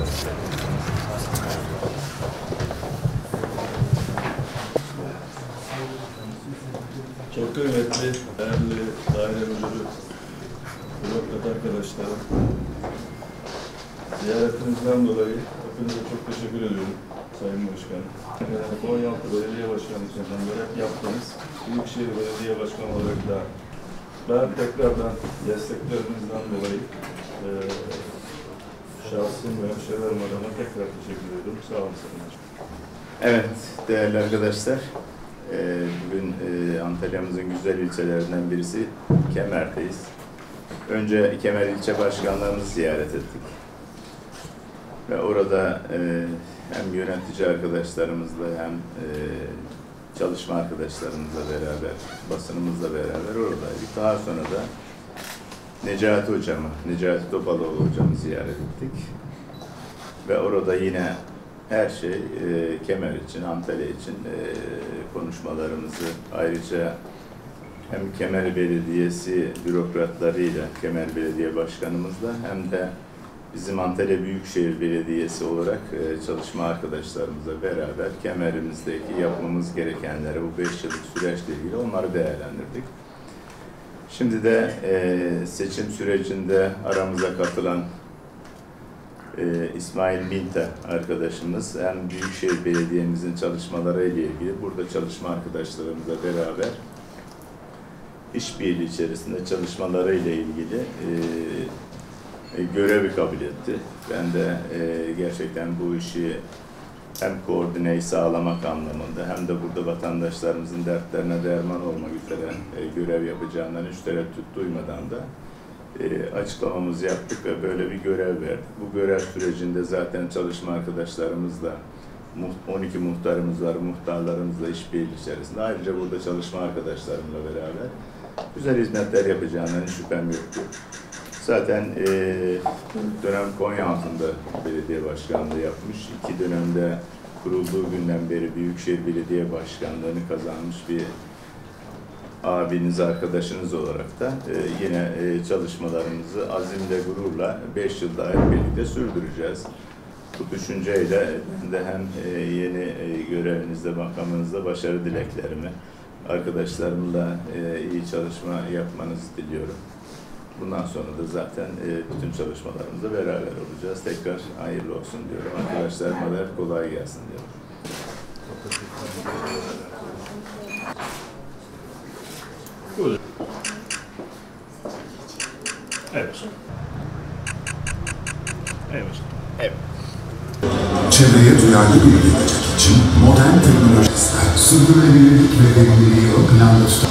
Çok kıymetli, değerli daire müdürü, bürokrat arkadaşlarım, ziyaretinizden dolayı hepinize çok teşekkür ediyorum Sayın Başkanım. Konyaaltı Belediye Başkanı için görev yaptınız. Büyükşehir Belediye Başkanı olarak da ben tekrardan desteklerinizden dolayı şahsım ve hemşehrilerim adına tekrar teşekkür ediyorum. Sağ olun Sayın Başkanım. Evet, değerli arkadaşlar, bugün Antalya'mızın güzel ilçelerinden birisi Kemer'deyiz. Önce Kemer İlçe Başkanlarımızı ziyaret ettik. Ve orada hem yönetici arkadaşlarımızla hem çalışma arkadaşlarımızla beraber, basınımızla beraber oradaydık. Daha sonra da Necati Hocam'ı, Necati Topaloğlu Hocam'ı ziyaret ettik. Ve orada yine her şey Kemer için, Antalya için konuşmalarımızı ayrıca hem Kemer Belediyesi bürokratlarıyla, Kemer Belediye Başkanımızla hem de bizim Antalya Büyükşehir Belediyesi olarak çalışma arkadaşlarımızla beraber Kemer'imizdeki yapmamız gerekenleri bu 5 yıllık süreçle ilgili onları değerlendirdik. Şimdi de seçim sürecinde aramıza katılan İsmail Minta arkadaşımız hem Büyükşehir Belediye'mizin çalışmaları ile ilgili burada çalışma arkadaşlarımızla beraber işbirliği içerisinde çalışmaları ile ilgili görevi kabul etti. Ben de gerçekten bu işi hem koordineyi sağlamak anlamında hem de burada vatandaşlarımızın dertlerine derman olmak üzere görev yapacağından hiç tereddüt duymadan da açıklamamızı yaptık ve böyle bir görev verdik. Bu görev sürecinde zaten çalışma arkadaşlarımızla 12 muhtarımız var, muhtarlarımızla işbirliği içerisinde. Ayrıca burada çalışma arkadaşlarımla beraber güzel hizmetler yapacağından hiç şüphem yoktu. Zaten dönem Konyaaltı'nda belediye başkanlığı yapmış. 2 dönemde kurulduğu günden beri Büyükşehir Belediye Başkanlığı'nı kazanmış bir abiniz, arkadaşınız olarak da yine çalışmalarımızı azimle, gururla 5 yıl daha hep birlikte sürdüreceğiz. Bu düşünceyle ben de hem yeni görevinizde, makamınızda başarı dileklerimi, arkadaşlarımla iyi çalışma yapmanızı diliyorum. Bundan sonra da zaten bütün çalışmalarımızda beraber olacağız. Tekrar hayırlı olsun diyorum. Arkadaşlarıma da kolay gelsin diyorum. Buyurun. Evet. Evet. Evet. Çevreye duyarlı bir gelecek için modern teknolojiler, sürdürülebilirlik ve verimliliği ön planda tutar.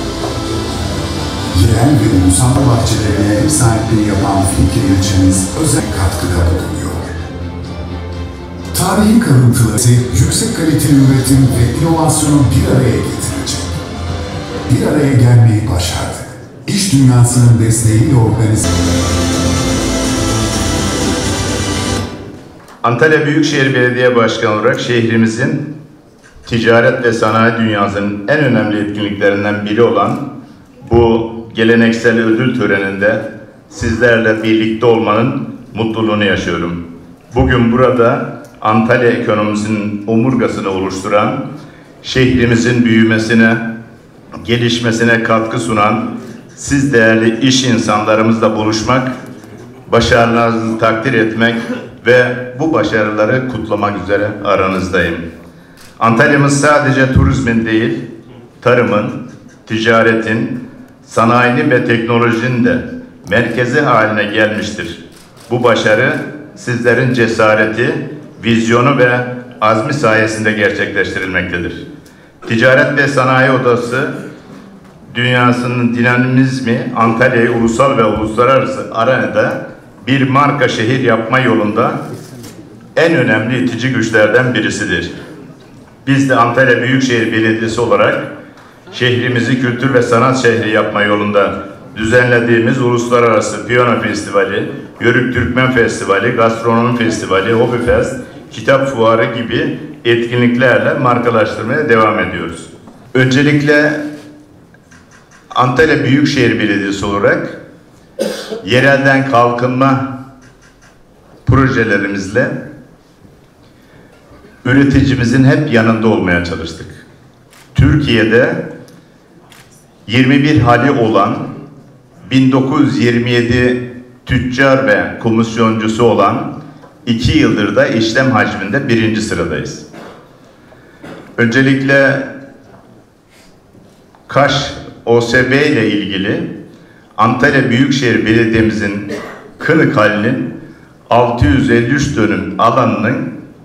Yerel ve ulusal bahçelerine ev sahipliği yapan Fikri ilçemiz özel katkıda bulunuyor. Tarihi kalıntıları yüksek kaliteli üretim ve inovasyonu bir araya getirecek. Bir araya gelmeyi başardık. İş dünyasının desteğiyle organize. Antalya Büyükşehir Belediye Başkanı olarak şehrimizin ticaret ve sanayi dünyasının en önemli etkinliklerinden biri olan bu geleneksel ödül töreninde sizlerle birlikte olmanın mutluluğunu yaşıyorum. Bugün burada Antalya ekonomisinin omurgasını oluşturan, şehrimizin büyümesine, gelişmesine katkı sunan siz değerli iş insanlarımızla buluşmak, başarılarınızı takdir etmek ve bu başarıları kutlamak üzere aranızdayım. Antalya'mız sadece turizmin değil, tarımın, ticaretin, sanayinin ve teknolojinin de merkezi haline gelmiştir. Bu başarı sizlerin cesareti, vizyonu ve azmi sayesinde gerçekleştirilmektedir. Ticaret ve Sanayi Odası dünyasının dinamizmi Antalya'yı ulusal ve uluslararası arenada bir marka şehir yapma yolunda en önemli itici güçlerden birisidir. Biz de Antalya Büyükşehir Belediyesi olarak şehrimizi kültür ve sanat şehri yapma yolunda düzenlediğimiz Uluslararası Piyano Festivali, Yörük Türkmen Festivali, Gastronomi Festivali, Hobi Fest, Kitap Fuarı gibi etkinliklerle markalaştırmaya devam ediyoruz. Öncelikle Antalya Büyükşehir Belediyesi olarak yerelden kalkınma projelerimizle üreticimizin hep yanında olmaya çalıştık. Türkiye'de 21 hali olan 1927 tüccar ve komisyoncusu olan 2 yıldır da işlem hacminde 1. sıradayız. Öncelikle Kaş OSB ile ilgili Antalya Büyükşehir Belediye'mizin Kınık halinin 653 dönüm alanının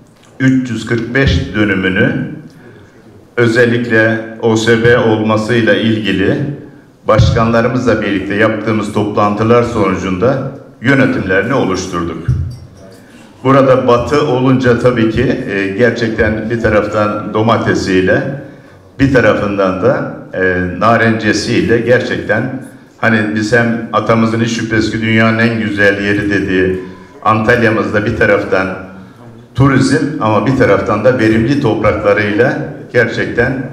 345 dönümünü özellikle OSB olmasıyla ilgili başkanlarımızla birlikte yaptığımız toplantılar sonucunda yönetimlerini oluşturduk. Burada batı olunca tabii ki gerçekten bir taraftan domatesiyle, bir tarafından da narencesiyle gerçekten hani biz hem atamızın hiç şüphesiz ki dünyanın en güzel yeri dediği Antalya'mızda bir taraftan turizm ama bir taraftan da verimli topraklarıyla gerçekten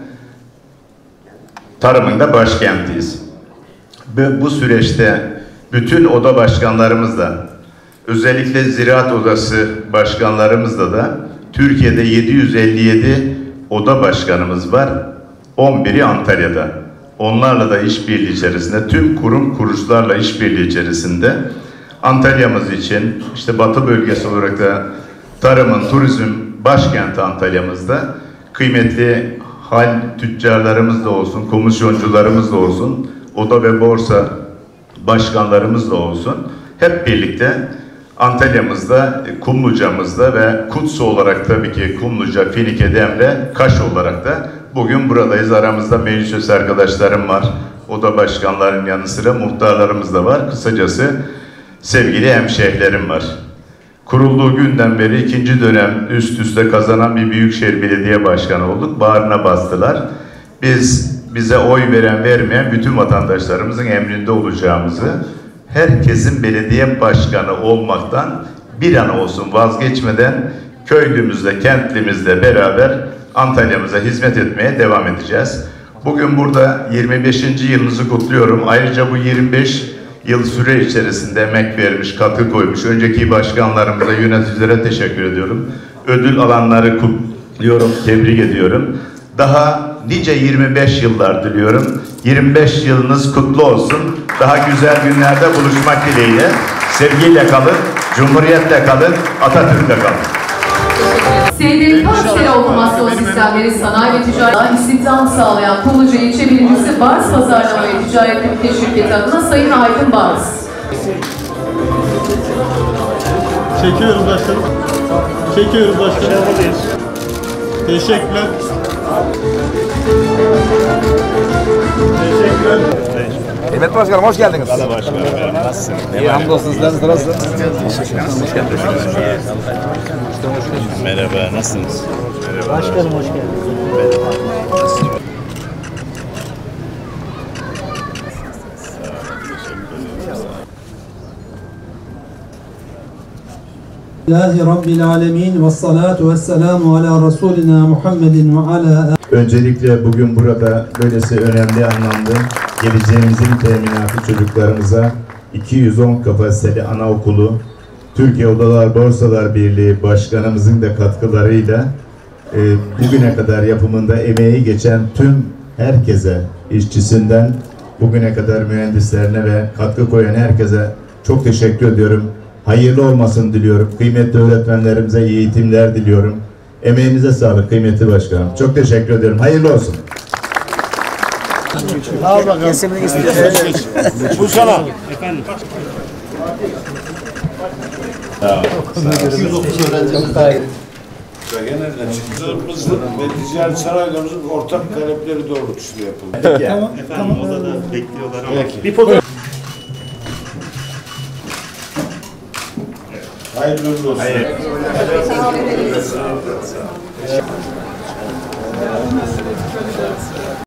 tarımın da başkentiyiz. Bu süreçte bütün oda başkanlarımızla, özellikle Ziraat Odası başkanlarımızla da Türkiye'de 757 oda başkanımız var. 11'i Antalya'da. Onlarla da işbirliği içerisinde, tüm kurum kuruluşlarla işbirliği içerisinde Antalya'mız için işte Batı bölgesi olarak da tarımın, turizm başkenti Antalya'mızda kıymetli hal tüccarlarımız da olsun, komisyoncularımız da olsun, oda ve borsa başkanlarımız da olsun, hep birlikte Antalya'mızda, Kumluca'mızda ve Kutsu olarak tabii ki Kumluca, Finike, Demre, Kaş olarak da bugün buradayız. Aramızda meclis üyesi arkadaşlarım var. Oda başkanlarının yanı sıra muhtarlarımız da var. Kısacası sevgili hemşehrilerim var. Kurulduğu günden beri 2. dönem üst üste kazanan bir büyükşehir belediye başkanı olduk. Bağrına bastılar. Bize oy veren vermeyen bütün vatandaşlarımızın emrinde olacağımızı, herkesin belediye başkanı olmaktan bir an olsun vazgeçmeden köylümüzle, kentlimizle beraber Antalya'mıza hizmet etmeye devam edeceğiz. Bugün burada 25. yılımızı kutluyorum. Ayrıca bu 25 yıl süre içerisinde emek vermiş, katkı koymuş önceki başkanlarımıza, yöneticilere teşekkür ediyorum. Ödül alanları kutluyorum, tebrik ediyorum. Daha nice 25 yıllar diliyorum. 25 yılınız kutlu olsun. Daha güzel günlerde buluşmak dileğiyle. Sevgiyle kalın, Cumhuriyetle kalın, Atatürk'le kalın. SDK Aksel Otomasyon Sistemleri Sanayi ve Ticaret istihdam sağlayan Kumluca İlçe Birincisi Bars Pazarlama ve Ticaret Ülke Şirketi adına Sayın Aydın Bars. Çekiyorum başkanım. Çekiyorum başkanım. Teşekkürler. Teşekkürler. Kıymetli başkanım hoş geldiniz. Hadi başkanım. Nasılsın? İyi hamdolsun sizler nasılsınız? Merhaba, nasılsınız? Merhaba. Başkanım hoş geldiniz. Rabbil alemin ve salatu ve selamu ala Resulina Muhammedin ve ala. Öncelikle bugün burada böylesi önemli anlamda geleceğimizin teminatı çocuklarımıza 210 kapasiteli anaokulu, Türkiye Odalar Borsalar Birliği Başkanımızın da katkılarıyla bugüne kadar yapımında emeği geçen tüm herkese, işçisinden bugüne kadar mühendislerine ve katkı koyan herkese çok teşekkür ediyorum. Hayırlı olmasını diliyorum. Kıymetli öğretmenlerimize iyi eğitimler diliyorum. Emeğinize sağlık kıymetli başkanım. Çok teşekkür ederim. Hayırlı olsun. Al bakalım. Bu sana. Efendim. 230 öğrencimiz var. Genelde çıktığımızın ve ticaret sanayilerimizin ortak talepleri doğrultusunda yapıldı. Efendim o da bekliyorlar ama. Bir fotoğraf. Hayırlı olsun. Hayır.